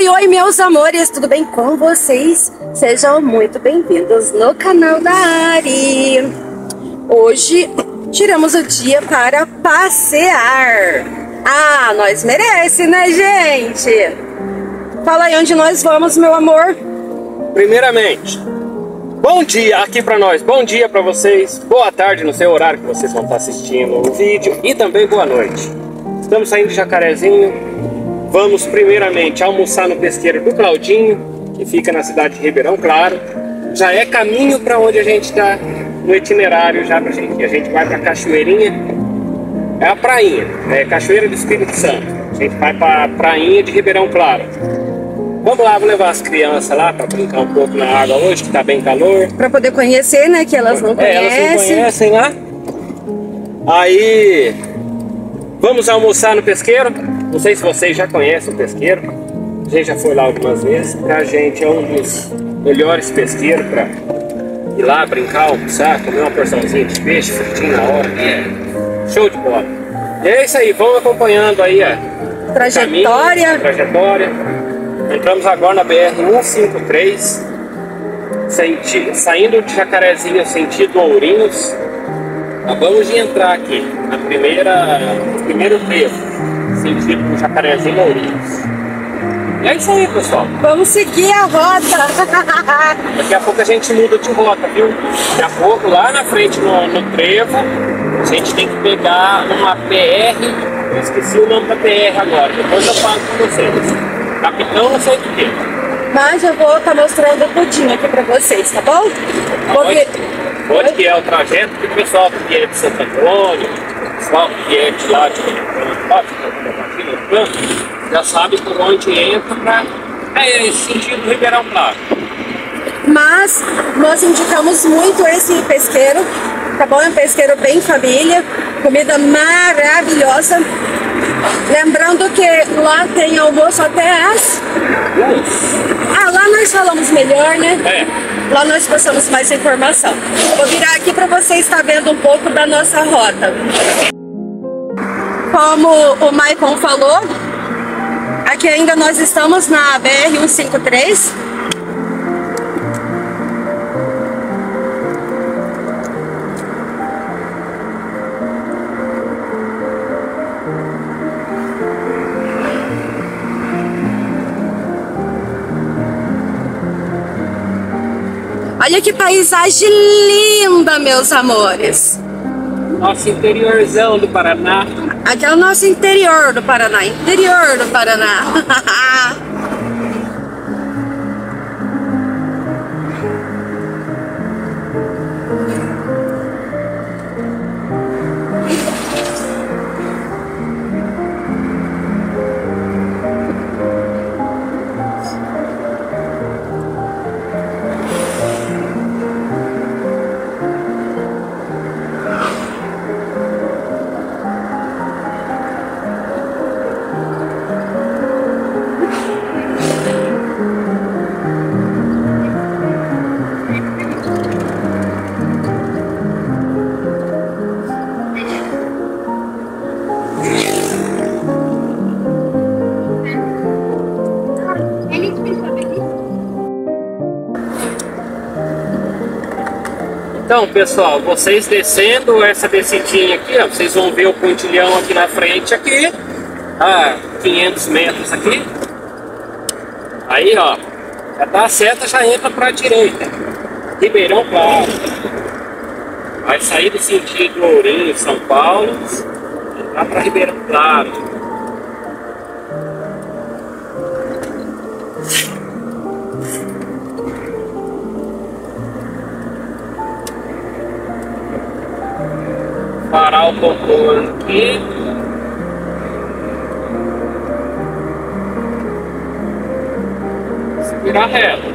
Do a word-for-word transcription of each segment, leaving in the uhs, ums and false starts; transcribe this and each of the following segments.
Oi, oi, meus amores, tudo bem com vocês? Sejam muito bem-vindos no canal da Ari. Hoje tiramos o dia para passear. Ah, nós merece, né, gente? Fala aí onde nós vamos, meu amor. Primeiramente, bom dia aqui para nós, bom dia para vocês, boa tarde no seu horário que vocês vão estar assistindo o vídeo e também boa noite. Estamos saindo de Jacarezinho. Vamos primeiramente almoçar no pesqueiro do Claudinho, que fica na cidade de Ribeirão Claro. Já é caminho para onde a gente está no itinerário, já pra gente. A gente vai para Cachoeirinha, é a prainha, é Cachoeira do Espírito Santo. A gente vai para a prainha de Ribeirão Claro. Vamos lá, vou levar as crianças lá para brincar um pouco na água hoje, que tá bem calor. Para poder conhecer, né, que elas não conhecem. É, elas não conhecem lá. Aí, vamos almoçar no pesqueiro. Não sei se vocês já conhecem o pesqueiro. A gente já foi lá algumas vezes. Pra gente é um dos melhores pesqueiros para ir lá brincar, almoçar, comer uma porçãozinha de peixe, fritinho na hora. É show de bola. E é isso aí, vamos acompanhando aí a trajetória. Caminho, a trajetória. Entramos agora na B R cento e cinquenta e três, senti, saindo de Jacarezinho sentido Ourinhos. Acabamos de entrar aqui na primeira, no primeiro trevo, sentido do Jacarezinho Ourinhos. E é isso aí, pessoal. Vamos seguir a rota. Daqui a pouco a gente muda de rota, viu? Daqui a pouco, lá na frente no, no trevo, a gente tem que pegar uma P R. Eu esqueci o nome da P R agora, depois eu falo com vocês. Capitão não sei o que. Mas eu vou estar mostrando tudinho aqui pra vocês, tá bom? Onde, onde que é o trajeto que o pessoal que é de Santo Antônio, o pessoal que é de lá de Canto, já sabe por onde entra pra é, esse sentido Ribeirão Claro. Mas nós indicamos muito esse pesqueiro, tá bom? É um pesqueiro bem família, comida maravilhosa. Lembrando que lá tem almoço até as... Ah, lá nós falamos melhor, né? É. Lá nós passamos mais informação. Vou virar aqui para você estar vendo um pouco da nossa rota. Como o Maicon falou, aqui ainda nós estamos na B R cento e cinquenta e três. Olha que paisagem linda, meus amores. Nosso interiorzão do Paraná. Aqui é o nosso interior do Paraná. Interior do Paraná. Então, pessoal, vocês descendo essa descidinha aqui, ó, vocês vão ver o pontilhão aqui na frente, aqui, a quinhentos metros aqui. Aí, ó, já dá a seta, já entra para a direita. Ribeirão Claro. Vai sair do sentido Ourinhos, São Paulo, entrar para Ribeirão Claro. Parar o contorno aqui. Virar reto.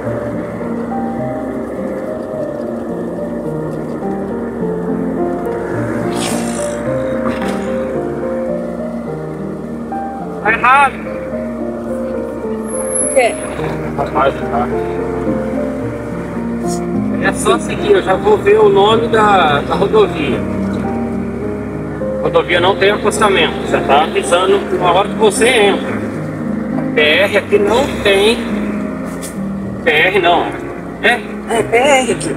Tá errado. O quê? Rapaz, tá. É só seguir, eu já vou ver o nome da, da rodovia. A rodovia não tem acostamento, já está avisando na hora que você entra. P R aqui não tem. P R não, é? É, P R aqui.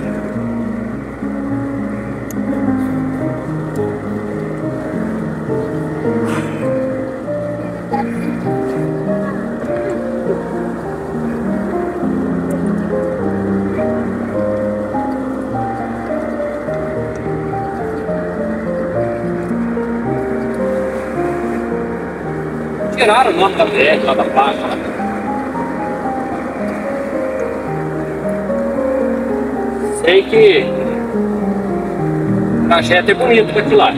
Tiraram o nome da B R lá da placa. Sei que o trajeto é bonito daqui lá.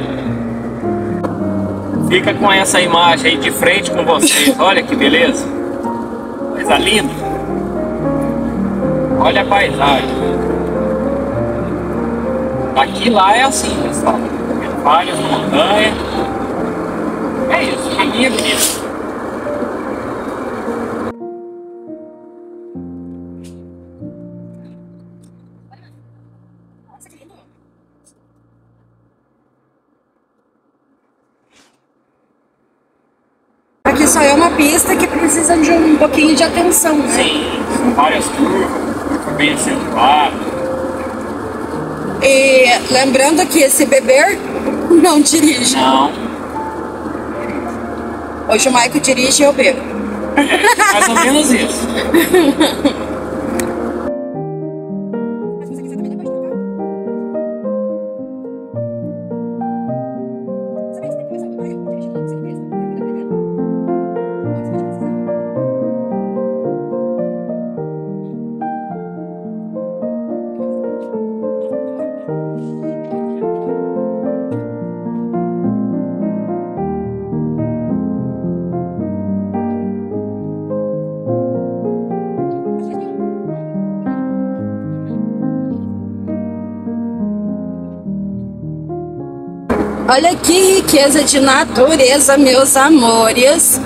Fica com essa imagem aí de frente com vocês. Olha que beleza. Coisa linda. Olha a paisagem. Aqui lá é assim, pessoal. Várias montanhas. É isso, caminho bonito. Aqui só é uma pista que precisa de um pouquinho de atenção, né? Sim, são várias curvas, curva bem acentuada. E lembrando que esse beber não dirige. Não. Hoje o Maico dirige e eu bebo. É, mais ou menos isso. Olha que riqueza de natureza, meus amores.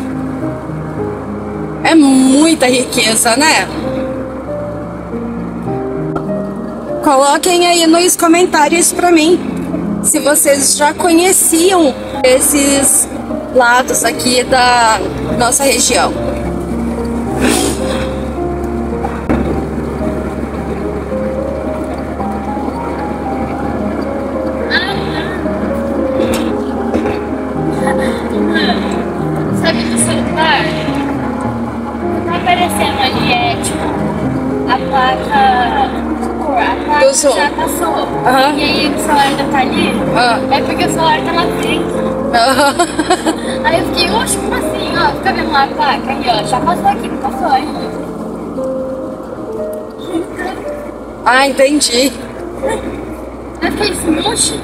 É muita riqueza, né? Coloquem aí nos comentários pra mim se vocês já conheciam esses lados aqui da nossa região. Sabe do celular? Tá aparecendo ali, é tipo, a placa. A placa Do som. já passou. Aham. E aí o celular ainda tá ali. Ah. É porque o celular tá na frente. Aí eu fiquei, oxe, como assim? Ó, fica vendo lá a placa aí, ó. Já passou aqui, não passou ainda. Ah, entendi. Eu fiquei assim, oxe.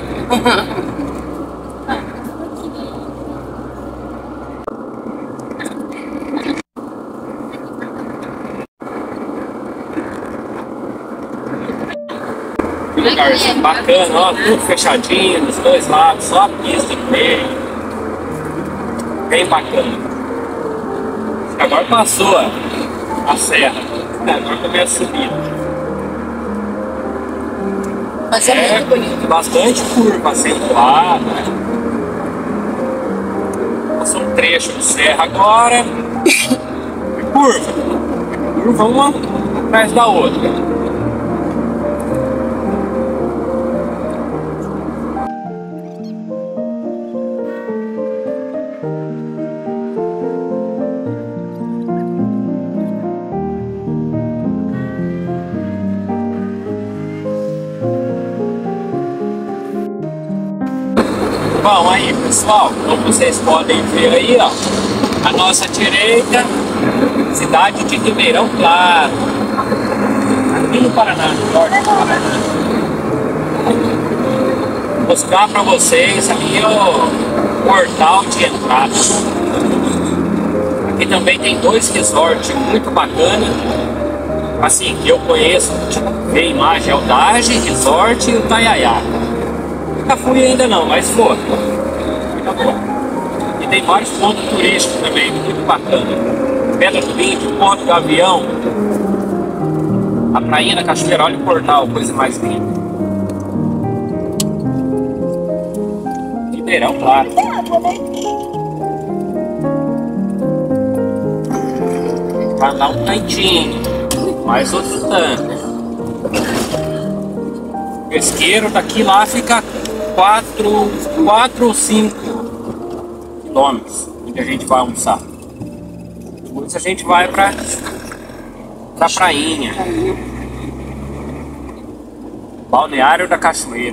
Lugar bacana, ó, tudo fechadinho, dos dois lados, só a pista no meio. Bem bacana. Agora passou a, a serra, agora começa a subir. Mas é, É, muito bonito. bastante curva acentuada. Passou um trecho de serra agora. E curva. Curva uma atrás da outra. Bom, aí pessoal, como vocês podem ver aí, ó, a nossa direita, cidade de Ribeirão Claro, aqui no Paraná, no norte do Paraná. Vou mostrar para vocês aqui o portal de entrada. Aqui também tem dois resorts muito bacanas, assim, que eu conheço, ver imagem, é o Dage Resort e o Taiaiá. Nunca fui ainda não, mas foi. Muito bom. E tem vários pontos turísticos também, muito bacana. Pedra do Índio, Ponto do Avião, a Prainha da Cachoeira, olha o portal, coisa mais linda. Ribeirão Claro. Vai andar um tantinho, mais outro tanto. O pesqueiro daqui lá fica quatro ou cinco quilômetros onde a gente vai almoçar. Depois a gente vai pra, pra prainha. Balneário da Cachoeira.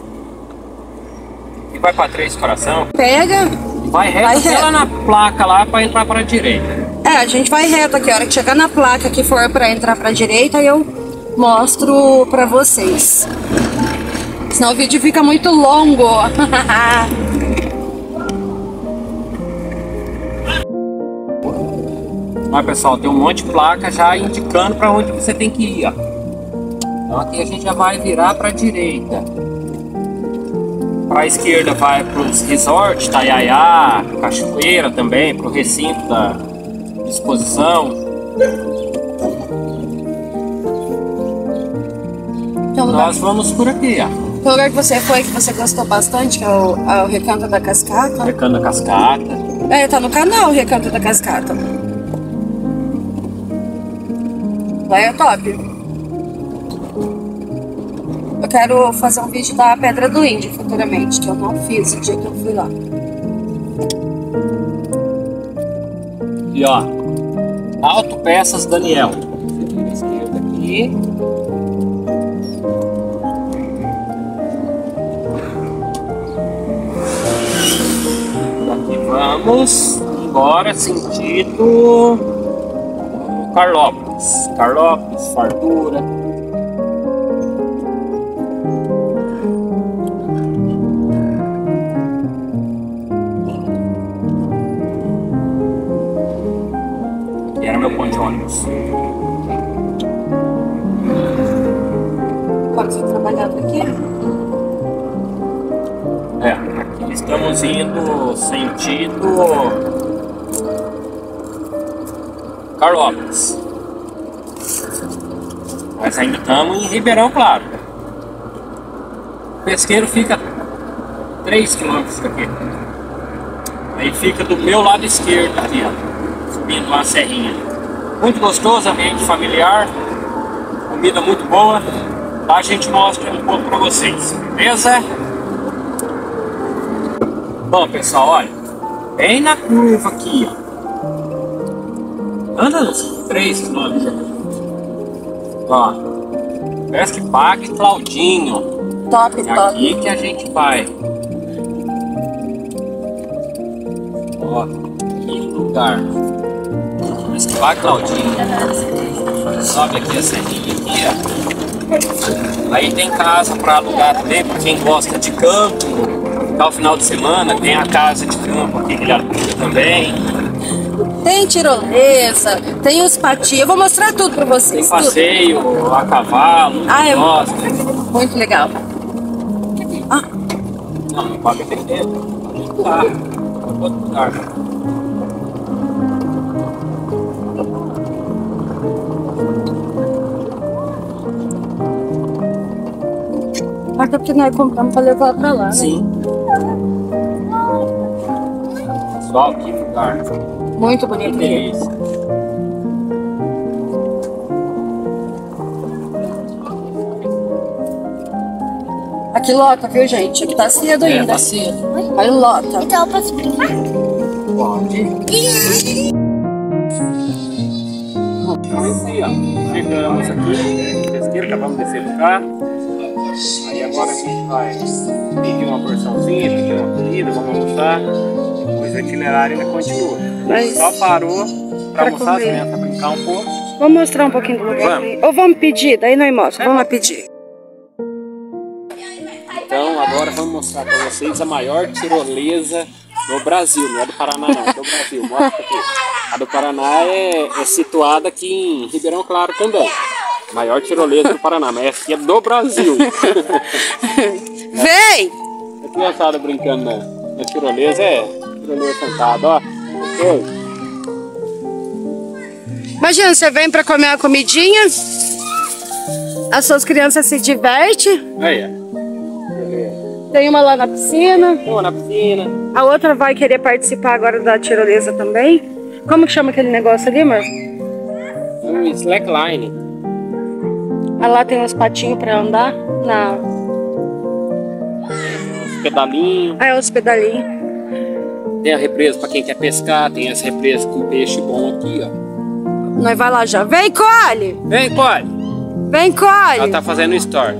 E vai pra Três Coração. Pega. Vai reto, vai até reto. lá na placa lá pra entrar pra direita. É, a gente vai reto aqui. A hora que chegar na placa que for pra entrar pra direita, eu mostro pra vocês. Senão o vídeo fica muito longo. Mas pessoal, tem um monte de placa já indicando para onde você tem que ir, ó. Então aqui a gente já vai virar para a direita. Para a esquerda vai para os resorts, Itaiaiá, Cachoeira também, para o recinto da exposição. Nós vamos por aqui, ó. O lugar que você foi, que você gostou bastante, que é o, é o Recanto da Cascata. Recanto da Cascata. É, tá no canal o Recanto da Cascata. Lá é top. Eu quero fazer um vídeo da Pedra do Índio futuramente, que eu não fiz o dia que eu fui lá. E ó, Autopeças Daniel. Esquerda aqui. Aqui vamos embora sentido Carlópolis. Carlópolis, Fartura. Aqui era meu ponto de ônibus. Pode ser trabalhado aqui? É, aqui estamos indo sentido Carlópolis. Mas ainda estamos em Ribeirão Claro. O pesqueiro fica três quilômetros daqui. Aí fica do meu lado esquerdo aqui, ó, subindo uma serrinha. Muito gostoso, ambiente familiar, comida muito boa. Lá a gente mostra um pouco para vocês, beleza? Bom pessoal, olha, bem na curva aqui, ó. Anda uns três quilômetros. Ó, Pesque Pague Claudinho. Top, É top. aqui que a gente vai. Ó, que lugar. Pesque Pague Claudinho. Sobe aqui a serrinha aqui, ó. Aí tem casa para alugar também, para quem gosta de campo. Ao final de semana tem a casa de campo aqui que aluga também. Tem tirolesa, tem os patinhos. Eu vou mostrar tudo pra vocês. Tem passeio tudo. A cavalo. Ah, é nossa. Muito legal. Ah. Não, não pode ter tempo. Tá. Outro lugar. Até porque nós compramos pra levar pra lá, né? Sim. Pessoal, que lugar. Muito bonito Que aqui. delícia. Aqui lota, viu, gente? Aqui tá cedo É, ainda. tá cedo. Aí lota. Então eu posso brincar? Pode. Então, isso aí, ó. Chegamos aqui, pesqueiro, acabamos de descer do carro. Aí agora a gente vai pedir uma porçãozinha, pedir uma comida, vamos almoçar. Depois o itinerário ainda continua. Mas- Só parou pra Pra almoçar, as comer. crianças brincar um pouco. Vamos mostrar um pouquinho do lugar. Vamos. Ou vamos pedir, daí nós mostra. Vamos lá pedir. Então agora vamos mostrar pra vocês a maior tirolesa do Brasil. Não é do Paraná não, é do Brasil. Mostra aqui. A do Paraná é, é situada aqui em Ribeirão Claro também. Maior tirolesa do Paraná, mas essa aqui é do Brasil. Vem! A criançada brincando na, na tirolesa, é tirolesa sentada, ó. Gostoso. Imagina, você vem pra comer uma comidinha, as suas crianças se divertem, Aí, ó. Beleza. tem uma lá na piscina, Uma na piscina. a outra vai querer participar agora da tirolesa também. Como que chama aquele negócio ali, amor? Um slackline. Ah, lá tem uns patinhos pra andar. Na... Os pedalinhos. Ah, é os pedalinhos. Tem a represa pra quem quer pescar. Tem as represas com peixe bom aqui, ó. Nós vai lá já. Vem, Cole! Vem, Cole! Vem, Cole! Ela tá fazendo story.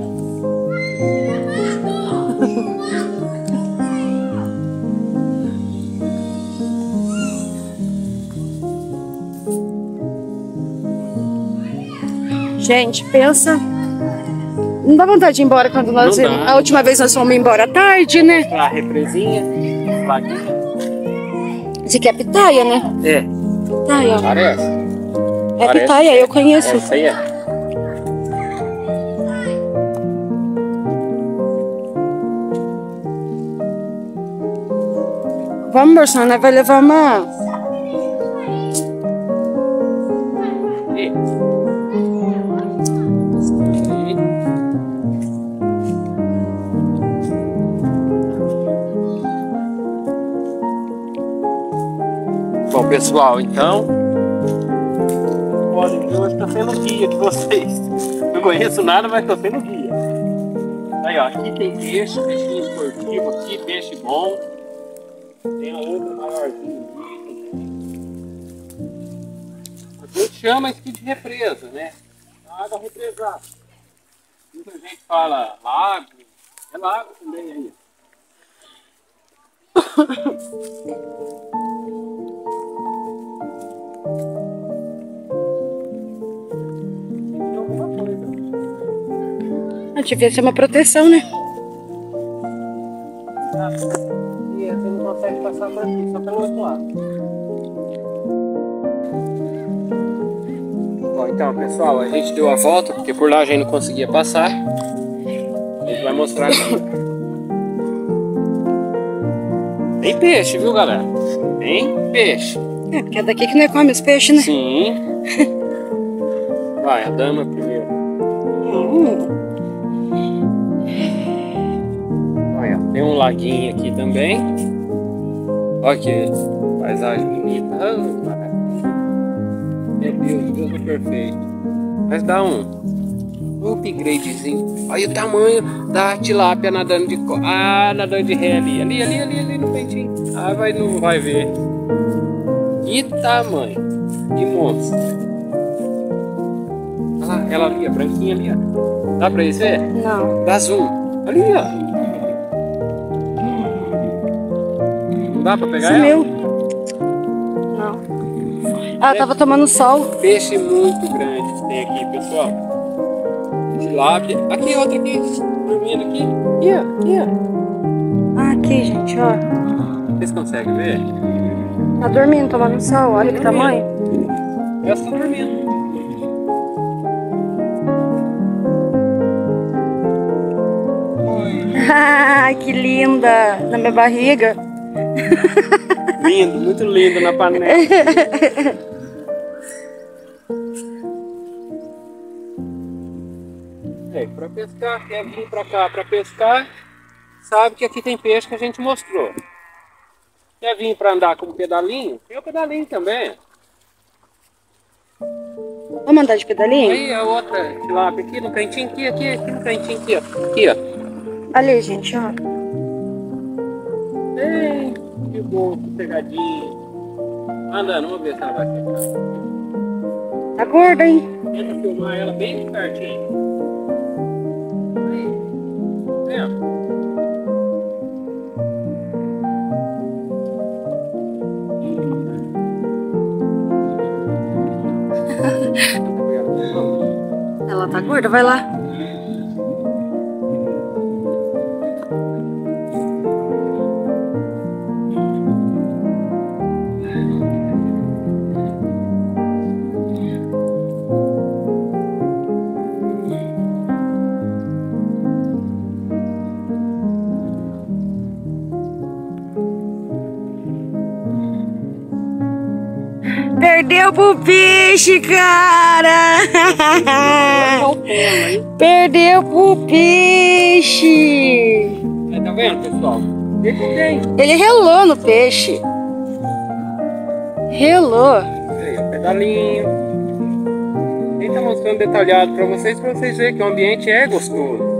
Gente, pensa. Não dá vontade de ir embora quando nós. Não dá. A última vez nós fomos embora à tarde, né? A represinha, laguinha. Esse aqui é pitaia, né? É, Pitaia, ó. parece. É Parece. pitaia, eu conheço. Essa aí é. Vamos, Marcelo, nós vai levar uma. E. Aí. Bom, pessoal, então, olha, eu hoje estou sendo guia de vocês. Não conheço nada, mas estou sendo guia. Aí, ó, aqui tem peixe, peixinho esportivo aqui, peixe bom. Tem a outra maiorzinha aqui. A gente chama isso aqui de represa, né? Água represada. Muita gente fala lago, é lago também aí. Tem alguma coisa. Ah, devia ser uma proteção, né? Ah, e você não consegue passar por aqui, só pelo outro lado. Bom, então, pessoal, a gente deu a volta, porque por lá a gente não conseguia passar. A gente vai mostrar aqui. Tem peixe, viu, galera? Tem peixe. É, porque é daqui que nós comemos peixe, né? Sim. Vai, a dama primeiro. Hum. Olha, tem um laguinho aqui também. Olha que paisagem bonita. Ah, maravilha. Meu Deus, Deus é perfeito. Mas dá um upgradezinho. Olha o tamanho da tilápia nadando de co... Ah, nadando de ré ali. Ali, ali, ali, ali no peitinho. Ah, vai, não vai ver. Que tamanho. Que monstro. Olha lá, ela ali, a branquinha ali, ó. Dá pra eles ver? Não. Dá zoom. Ali, ó. Não dá pra pegar Sumiu. ela? Não. Ela tava tomando sol. Peixe muito grande que tem aqui, pessoal. Tilápia. Aqui, outra aqui. Dormindo aqui. Aqui, ó. Aqui, ó. Ah, aqui, gente, ó. Vocês conseguem ver? Tá dormindo, tomando sol. Olha que tamanho. Essa tá dormindo. Ah, que linda. Na minha barriga. Lindo, muito lindo na panela. É, pra pescar, quer vir pra cá pra pescar, sabe que aqui tem peixe que a gente mostrou. Quer vir pra andar com o pedalinho? Tem o pedalinho também. Vamos andar de pedalinho? Aí a outra tilápia aqui no cantinho, aqui, aqui, aqui no cantinho, aqui, ó. Aqui, ó. Ali, gente, ó. Ei, que bom, que pegadinha. Andando, vamos ver se ela vai ficar. Tá gorda, hein? Tenta filmar ela bem de pertinho. Aí. Vendo? Ela tá gorda, vai lá. Perdeu pro peixe, cara! Perdeu pro peixe! Aí, tá vendo, pessoal? Peixe tem. Ele relou no peixe. Relou. Aí, ó, pedalinho. A gente tá mostrando detalhado pra vocês, pra vocês verem que o ambiente é gostoso.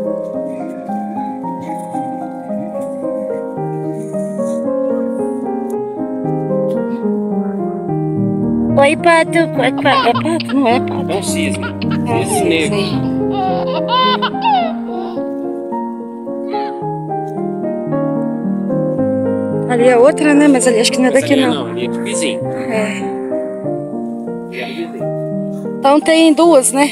Oi, pato. É, é pato? Não é pato? É um cisne. Cisne negro. Ali é outra, né? Mas ali acho que não é daqui, não. Não, ali é de vizinho. É. É de vizinho. Então tem duas, né?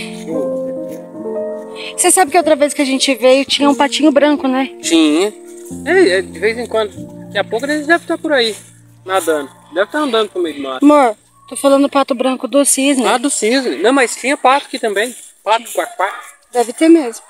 Você sabe que outra vez que a gente veio tinha um patinho branco, né? Tinha. É, é, de vez em quando. Daqui a pouco eles devem estar por aí, nadando. Deve estar andando pro meio do mato. Amor, tô falando do pato branco do cisne. Ah, do cisne. Não, mas tinha pato aqui também. Pato, quaquá. Deve ter mesmo.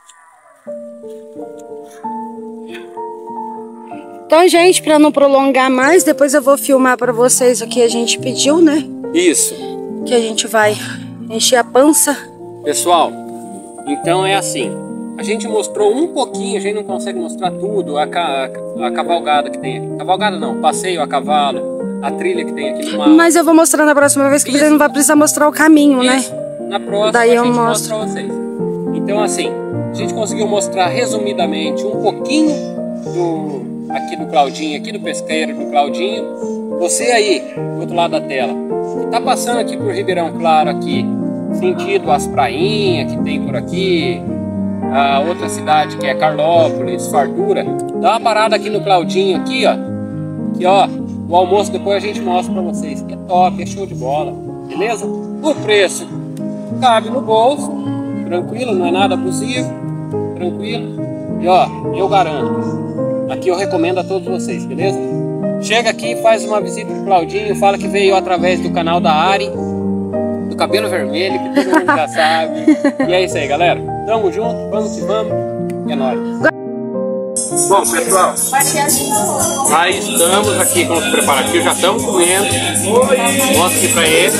Então, gente, para não prolongar mais, depois eu vou filmar para vocês o que a gente pediu, né? Isso. Que a gente vai encher a pança. Pessoal, então é assim. A gente mostrou um pouquinho, a gente não consegue mostrar tudo. A, ca a cavalgada que tem aqui. Cavalgada não, passeio a cavalo, a trilha que tem aqui no mar. Mas eu vou mostrar na próxima vez, que você não vai precisar mostrar o caminho, Isso. né? Na próxima Daí a eu gente mostro. mostra pra vocês. Então assim, a gente conseguiu mostrar resumidamente um pouquinho do aqui do Claudinho, aqui do pesqueiro do Claudinho. Você aí, do outro lado da tela, que tá passando aqui por Ribeirão Claro aqui, sentido as prainhas que tem por aqui, a outra cidade que é Carlópolis, Fartura, dá uma parada aqui no Claudinho aqui, ó. Aqui, ó, o almoço depois a gente mostra pra vocês, que é top, é show de bola, beleza? O preço cabe no bolso, tranquilo, não é nada abusivo, tranquilo. E ó, eu garanto, aqui eu recomendo a todos vocês, beleza? Chega aqui, faz uma visita pro Claudinho, fala que veio através do canal da Ari, do cabelo vermelho, que todo mundo já sabe. E é isso aí, galera. Tamo junto, vamos que vamos. E é nóis. Bom, pessoal, nós estamos aqui com os preparativos, já estamos comendo. Mostra aqui pra eles.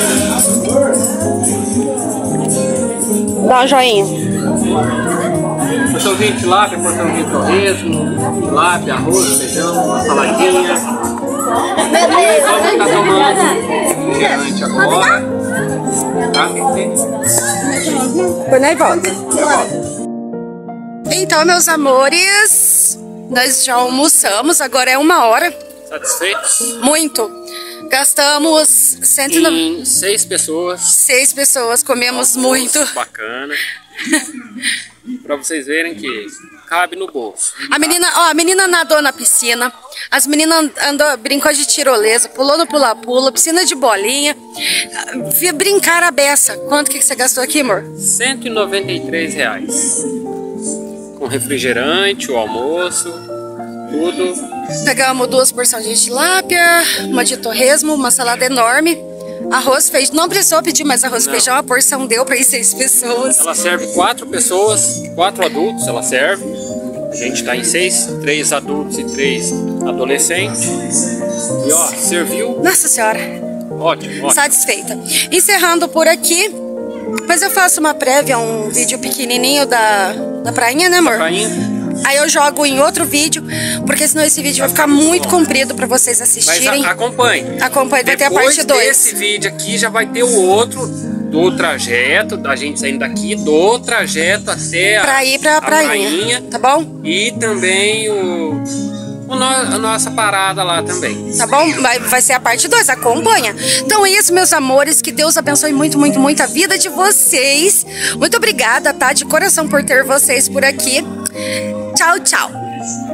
Dá um joinha. Porçãozinho de tilápia, porçãozinho de torresmo, tilápia, arroz, feijão, uma saladinha. Vamos estar tomando refrigerante agora. Tá? Foi na volta. Então, meus amores, nós já almoçamos, agora é uma hora. Satisfeitos? Muito. Gastamos cento e noventa... Em seis pessoas. Seis pessoas, comemos Almoço muito. Bacana. Pra vocês verem que cabe no bolso. A menina, ó, a menina nadou na piscina, as meninas andou, brincou de tirolesa, pulou no pula-pula, piscina de bolinha, vi brincar a beça. Quanto que você gastou aqui, amor? cento e noventa e três reais. Com refrigerante, o almoço, tudo. Pegamos duas porções de tilápia, uma de torresmo, uma salada enorme, arroz, feijão. Não precisou pedir mais arroz e feijão, a porção deu para ir seis pessoas. Ela serve quatro pessoas, quatro adultos ela serve. A gente tá em seis, três adultos e três adolescentes. E ó, serviu. Nossa senhora. Ótimo, ótimo. Satisfeita. Encerrando por aqui. Depois eu faço uma prévia, um vídeo pequenininho da, da prainha, né, amor? Prainha. Aí eu jogo em outro vídeo, porque senão esse vídeo vai ficar muito comprido pra vocês assistirem. Mas a, acompanhe. Acompanhe, vai ter a Depois parte dois. desse vídeo aqui já vai ter o outro do trajeto, da gente saindo daqui, do trajeto até a, pra ir pra a prainha, prainha. Tá bom? E também o, o no, a nossa parada lá também. Tá bom? Vai, vai ser a parte dois, acompanha. Então é isso, meus amores, que Deus abençoe muito, muito, muito a vida de vocês. Muito obrigada, tá? De coração por ter vocês por aqui. Tchau, tchau.